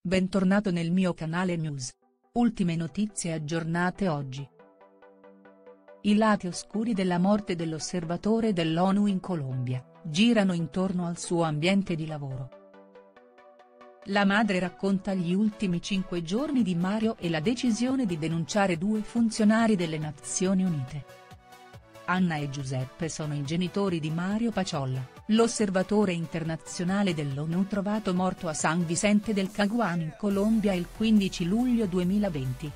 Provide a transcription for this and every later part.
Bentornato nel mio canale News. Ultime notizie aggiornate oggi. I lati oscuri della morte dell'osservatore dell'ONU in Colombia, girano intorno al suo ambiente di lavoro. La madre racconta gli ultimi 5 giorni di Mario e la decisione di denunciare 2 funzionari delle Nazioni Unite. Anna e Giuseppe sono i genitori di Mario Paciolla, l'osservatore internazionale dell'ONU trovato morto a San Vicente del Caguán in Colombia il 15 luglio 2020.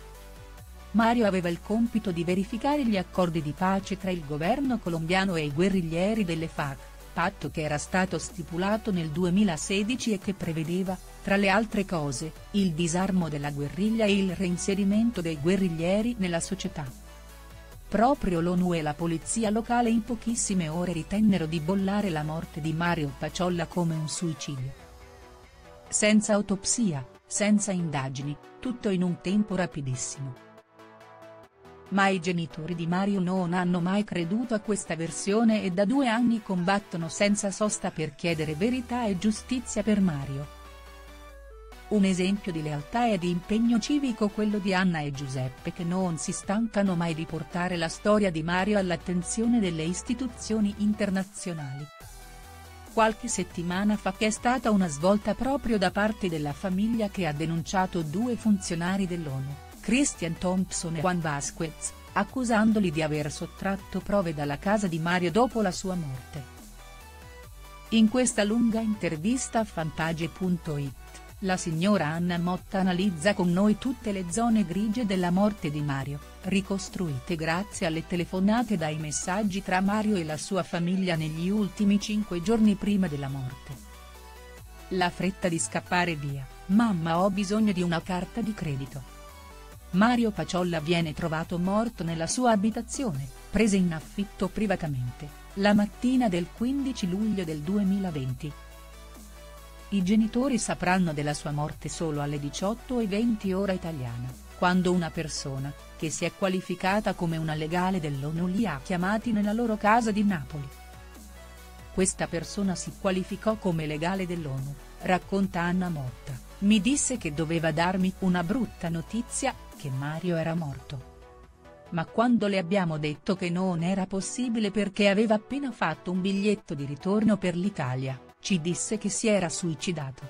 Mario aveva il compito di verificare gli accordi di pace tra il governo colombiano e i guerriglieri delle FARC, patto che era stato stipulato nel 2016 e che prevedeva, tra le altre cose, il disarmo della guerriglia e il reinserimento dei guerriglieri nella società. Proprio l'ONU e la polizia locale in pochissime ore ritennero di bollare la morte di Mario Paciolla come un suicidio. Senza autopsia, senza indagini, tutto in un tempo rapidissimo. Ma i genitori di Mario non hanno mai creduto a questa versione e da 2 anni combattono senza sosta per chiedere verità e giustizia per Mario. Un esempio di lealtà e di impegno civico quello di Anna e Giuseppe che non si stancano mai di portare la storia di Mario all'attenzione delle istituzioni internazionali. Qualche settimana fa c'è stata una svolta proprio da parte della famiglia che ha denunciato 2 funzionari dell'ONU, Christian Thompson e Juan Vasquez, accusandoli di aver sottratto prove dalla casa di Mario dopo la sua morte. In questa lunga intervista a Fanpage.it, la signora Anna Motta analizza con noi tutte le zone grigie della morte di Mario, ricostruite grazie alle telefonate dai messaggi tra Mario e la sua famiglia negli ultimi 5 giorni prima della morte. La fretta di scappare via, mamma ho bisogno di una carta di credito. Mario Paciolla viene trovato morto nella sua abitazione, presa in affitto privatamente, la mattina del 15 luglio del 2020. I genitori sapranno della sua morte solo alle 18:20 ora italiana, quando una persona, che si è qualificata come una legale dell'ONU li ha chiamati nella loro casa di Napoli. Questa persona si qualificò come legale dell'ONU, racconta Anna Motta, mi disse che doveva darmi una brutta notizia, che Mario era morto. Ma quando le abbiamo detto che non era possibile perché aveva appena fatto un biglietto di ritorno per l'Italia, ci disse che si era suicidato.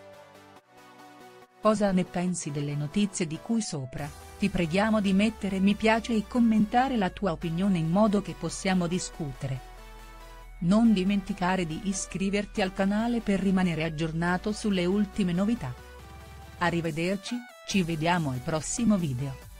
Cosa ne pensi delle notizie di cui sopra? Ti preghiamo di mettere mi piace e commentare la tua opinione in modo che possiamo discutere. Non dimenticare di iscriverti al canale per rimanere aggiornato sulle ultime novità. Arrivederci, ci vediamo al prossimo video.